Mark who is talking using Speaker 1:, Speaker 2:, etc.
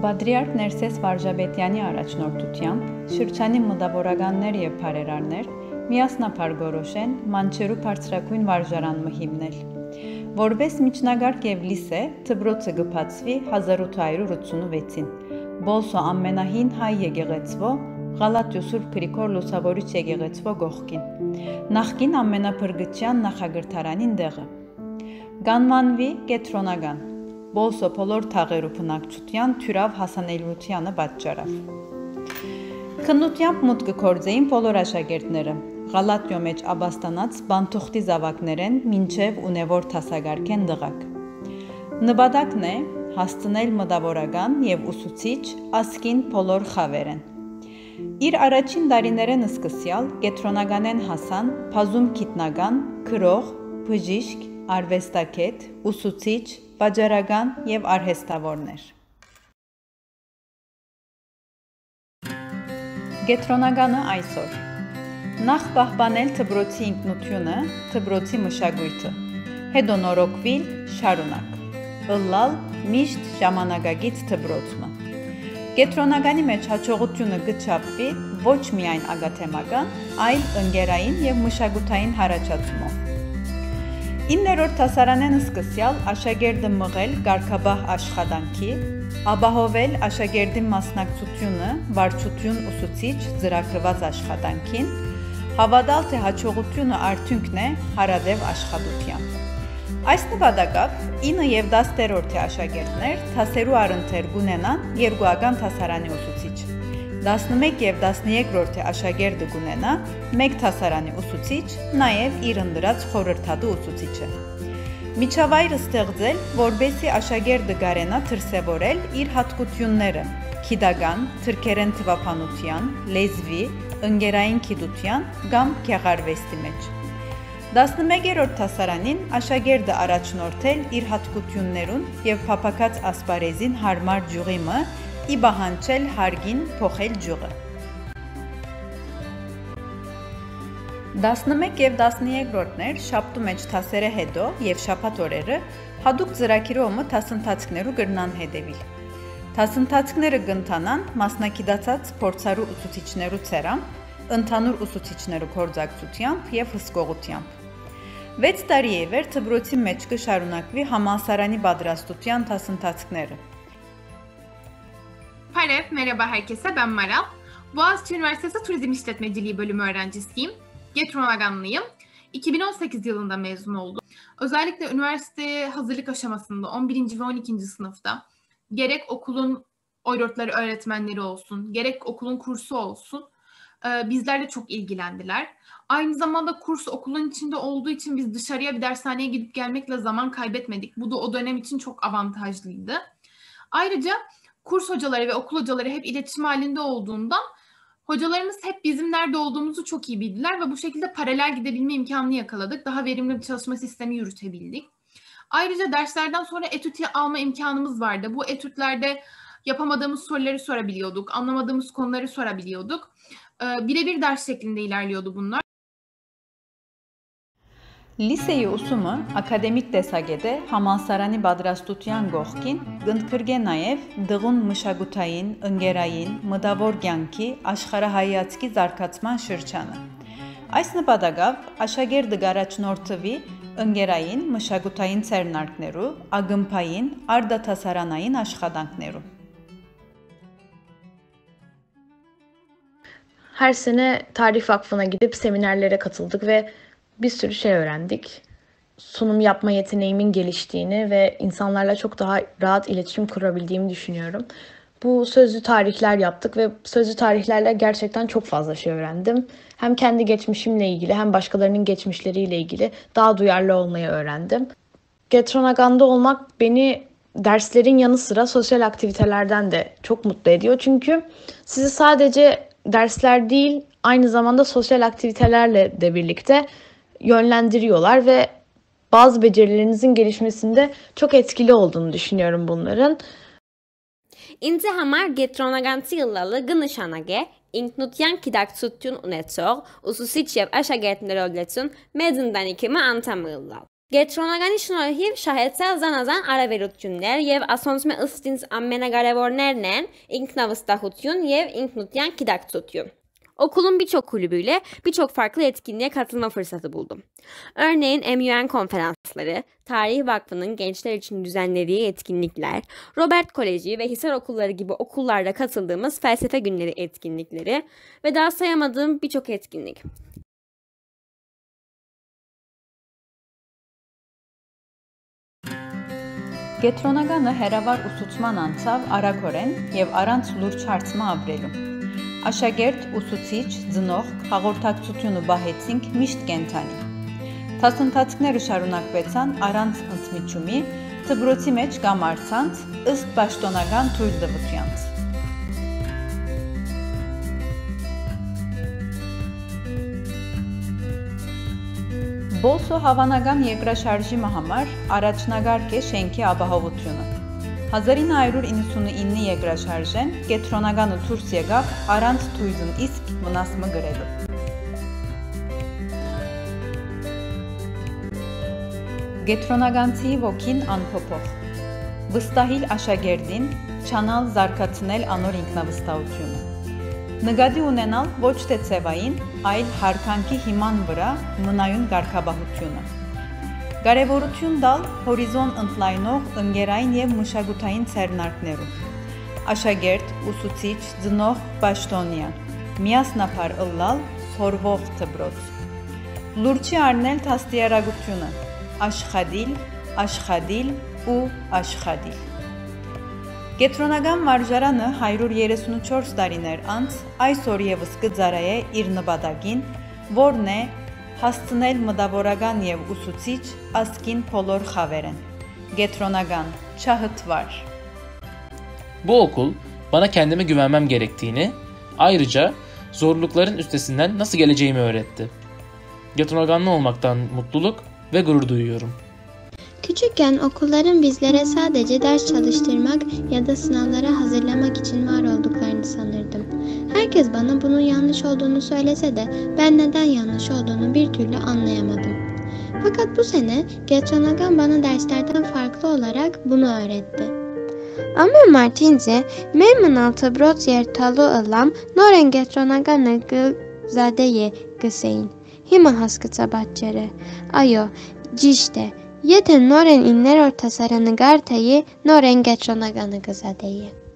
Speaker 1: Պատրիարք Ներսես Վարժաբետյանի առաջնորդությամբ շրջանի մտավորականներ եւ բարերարներ միասնապար գորոշեն Մանչերու բարձրակույն վարժարանը հիմնել։ Որպես միջնագարկ եւ լիսե դպրոցը գբացվի 1886-ին։ Բոլսո ամենահին հայ եկեղեցվո Ղալատյո Սուրբ Գրիգոր Լուսավորիչ եկեղեցվո գողքին։ Նախկին ամենափրկության նախագրթարանին դեղը։ Գանվանվի կետրոնական։ Բոլսո բոլոր թաղերու բնակչության թյուրավ հասանելիությանը պատճառավ։ Քննությամբ մուտք գործեին բոլոր աշակերտները։ Ղալատյո մեջ աբաստանած բանթուղթի զավակներեն մինչև ունևոր թասագարքեն դղակ։ Նպատակն է հասցնել մտավորական եւ ուսուցիչ ասկին բոլոր խավերեն։ Իր առաջին տարիներեն սկսյալ կետրոնականեն հասան բազում գիտնական, քրող, բժիշկ, արվեստագետ, ուսուցիչ, բաժարական եւ արհեստավորներ։ Կետրոնականը այսօր նախ պահպանել դպրոցի ինքնությունը, դպրոցի մշակույթը, հետո նորոգվել շարունակ, ըլլալ միշտ ժամանակակից դպրոցը։ Կետրոնականի մեջ հաջողությունը գճապվի ոչ միայն ագաթեմական, այլ ընկերային եւ մշակութային հարաճացումով։ 9-րդ դասարանեն սկսյալ աշակերտը մղել կարգաբահ աշխատանքի, ապահովել աշակերտի մասնակցությունը վարչություն ուսուցիչ ծրագրված աշխատանքին, հավատալ թե հաջողությունը արդյունքն է հարադեպ աշխատության։ Այս նպատակով 9 եւ 10-րդ աշակերտներ դասերու առընթեր գունենան երկուական դասարանի ուսուցիչ։ 11 եւ 13-րդ աշակերտը գունենա մեկ դասարանի ուսուցիչ, նաեւ իր ընդրած խորհրդատու ուսուցիչը։ Միջավայրը ստեղծել, որբեսի աշակերտը կարենա դրսևորել իր հատկությունները՝ գիտական, թրքերեն թվափանության, լեզվի, ընկերային գիտության կամ գեղարվեստի մեջ։ 11-րդ դասարանին աշակերտը առաջնորդել իր հատկություններուն եւ փափակած ասպարեզին հարմար ջուղիմը ի բահանջել հարգին փոխել ջուղը։ 11 եւ 13-րդներ շաբթու մեջ դասերը հետո եւ շաբաթ օրերը հadoop ծրագիրոմը դասընթացքներու կրնան հետևիլ։ Դասընթացքները կընթանան մասնակցած փորձարու ուսուցիչներու ցերամբ, ընդհանուր ուսուցիչներու կորձակցությամբ եւ հսկողությամբ։ 6 տարի է վեր դպրոցի մեջ կշարունակվի համալսարանի պատրաստության դասընթացքները։
Speaker 2: Merhaba herkese, ben Maral. Boğaziçi Üniversitesi Turizm İşletmeciliği bölümü öğrencisiyim. Getronaganlıyım. 2018 yılında mezun oldum. Özellikle üniversite hazırlık aşamasında 11. ve 12. sınıfta gerek okulun OYROT'ları öğretmenleri olsun, gerek okulun kursu olsun bizlerle çok ilgilendiler. Aynı zamanda kurs okulun içinde olduğu için biz dışarıya bir dershaneye gidip gelmekle zaman kaybetmedik. Bu da o dönem için çok avantajlıydı. Ayrıca kurs hocaları ve okul hocaları hep iletişim halinde olduğundan hocalarımız hep bizim nerede olduğumuzu çok iyi bildiler ve bu şekilde paralel gidebilme imkanını yakaladık. Daha verimli bir çalışma sistemi yürütebildik. Ayrıca derslerden sonra etüt alma imkanımız vardı. Bu etütlerde yapamadığımız soruları sorabiliyorduk, anlamadığımız konuları sorabiliyorduk. Birebir ders şeklinde ilerliyordu bunlar.
Speaker 1: Լիսեի ուսումը ակադեմիկ տեսակետ է համալսարանի պատրաստության գողքին կընդգրկե նաև դղուն մշակութային, ընկերային, մտավոր կյանքի աշխարհայացքի զարգացման շրջանը։ Այս նպատակով աշակերտը կառաջնորդվի ընկերային, մշակութային ցերնարկներու, ագմփային, արդատասարանային աշխատանքներու։
Speaker 3: Her sene Tarih Vakfı'na gidip seminerlere katıldık ve bir sürü şey öğrendik. Sunum yapma yeteneğimin geliştiğini ve insanlarla çok daha rahat iletişim kurabildiğimi düşünüyorum. Bu sözlü tarihler yaptık ve sözlü tarihlerle gerçekten çok fazla şey öğrendim. Hem kendi geçmişimle ilgili hem başkalarının geçmişleriyle ilgili daha duyarlı olmayı öğrendim. Getronagan'da olmak beni derslerin yanı sıra sosyal aktivitelerden de çok mutlu ediyor. Çünkü sizi sadece dersler değil, aynı zamanda sosyal aktivitelerle de birlikte yönlendiriyorlar ve bazı becerilerinizin gelişmesinde çok etkili olduğunu düşünüyorum bunların.
Speaker 4: Ինձ համար Getronaganցի ըլլալը գնշանակ է ինքնության գիտակցություն ունեցող ուսուցիչ եւ աշակերտներով լեցուն մեծ ընտանիքի անդամ ըլլալ։ Գետրոնականի շնորհիվ շահեցյալ զանազան արավելություններ եւ ասոնցմե ըստ ինձ ամենակարևորներն են ինքնավստահություն եւ ինքնության գիտակցություն. Okulun birçok kulübüyle birçok farklı etkinliğe katılma fırsatı buldum. Örneğin MUN konferansları, Tarih Vakfı'nın gençler için düzenlediği etkinlikler, Robert Koleji ve Hisar okulları gibi okullarda katıldığımız felsefe günleri etkinlikleri ve daha sayamadığım birçok etkinlik.
Speaker 1: Գետրոնականը հերավար ուսուցման անցավ արագորեն եւ առանց լուրջ հարցմա ապրելու։ Աշակերտ, ուսուցիչ, ծնող, հաղորդակցությունը բահեցինք միշտ կենթանի։ Դասընթացները շարունակվեցան առանց ընդմիջումի, դպրոցի մեջ կամ առցանց, ըստ պաշտոնական թույլտվությանց։ Բոլսո հավանական երկրաշարժի համար առաջնագարկ է շենքի ապահովությունը։ 1999 երկրաշարժեն Գետրոնականը դուրս եկավ առանց թույլն իսկ վնասը գրելու։ Գետրոնականցի ոգին անփոփոխ։ Վստահիլ աշակերտին, չանալ զարգացնել անոր ինքնավստահությունը։ Նկատի ունենալ ոչ թե ցևային, այլ հարկանքի հիման վրա մնայուն կարգաբահությունը։ Կարևորություն տալ հորիզոն ընդլայնող ընկերային եւ մշակութային ցերնարկներուն։ Աշակերտ, ուսուցիչ, ծնող, պաշտոնյա, միասնապար ըլլալ, սորվող դպրոց։ Լուրջի առնել դաստիարակությունը, աշխատիլ ու աշխատիլ։ Գետրոնական մարժարանը 134 տարիներ անց այսօր եւս կծարայե իր նպատակին, որն է հասցնել մտավորական եւ ուսուցիչ ասկին բոլոր խավերեն։ Գետրոնական, չահıtvar.
Speaker 5: Bu okul bana kendime güvenmem gerektiğini, ayrıca zorlukların üstesinden nasıl geleceğimi öğretti. Getronaganlı olmaktan mutluluk ve gurur duyuyorum.
Speaker 6: Küçükken okulların bizlere sadece ders çalıştırmak ya da sınavlara hazırlamak için var olduklarını sanırdım. Herkes bana bunun yanlış olduğunu söylese de ben neden yanlış olduğunu bir türlü anlayamadım. Fakat bu sene Getronagan bana derslerden farklı olarak bunu öğretti. Amir Martinzi, memnun Brot yer talu ılam, noren Getronaganı zadeye gıseyin. Hima haskıta batçere. Ayo, cişte. Yeten noren inner ortasarını gartayı noren Getronaganı gızadeyi.